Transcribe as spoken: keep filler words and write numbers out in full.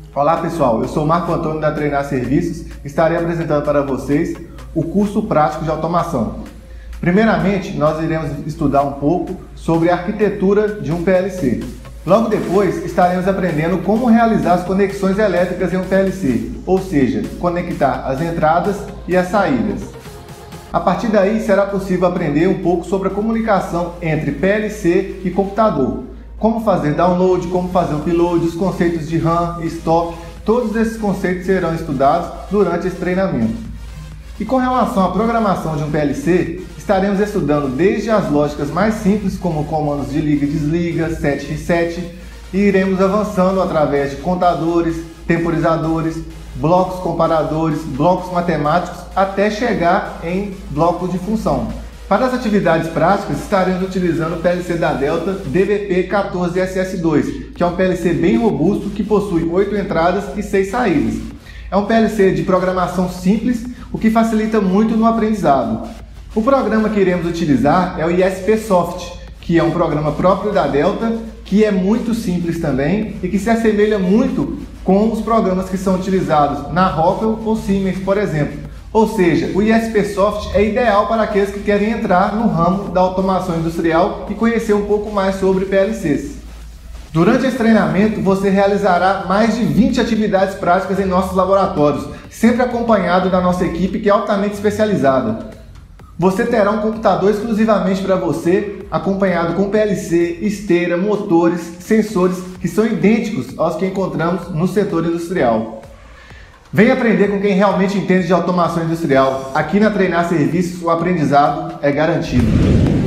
Olá pessoal, eu sou o Marco Antônio da Treinar Serviços e estarei apresentando para vocês o curso prático de automação. Primeiramente, nós iremos estudar um pouco sobre a arquitetura de um P L C. Logo depois, estaremos aprendendo como realizar as conexões elétricas em um P L C, ou seja, conectar as entradas e as saídas. A partir daí, será possível aprender um pouco sobre a comunicação entre P L C e computador. Como fazer download, como fazer upload, os conceitos de RAM e stop, todos esses conceitos serão estudados durante esse treinamento. E com relação à programação de um P L C, estaremos estudando desde as lógicas mais simples, como comandos de liga e desliga, set e reset, e iremos avançando através de contadores, temporizadores, blocos comparadores, blocos matemáticos, até chegar em blocos de função. Para as atividades práticas, estaremos utilizando o P L C da Delta D V P quatorze S S dois, que é um P L C bem robusto que possui oito entradas e seis saídas. É um P L C de programação simples, o que facilita muito no aprendizado. O programa que iremos utilizar é o I S P Soft, que é um programa próprio da Delta, que é muito simples também e que se assemelha muito com os programas que são utilizados na Rockwell ou Siemens, por exemplo. Ou seja, o I S P Soft é ideal para aqueles que querem entrar no ramo da automação industrial e conhecer um pouco mais sobre P L Cs. Durante esse treinamento, você realizará mais de vinte atividades práticas em nossos laboratórios, sempre acompanhado da nossa equipe que é altamente especializada. Você terá um computador exclusivamente para você, acompanhado com P L C, esteira, motores, sensores que são idênticos aos que encontramos no setor industrial. Venha aprender com quem realmente entende de automação industrial. Aqui na Treinar Serviços, o aprendizado é garantido.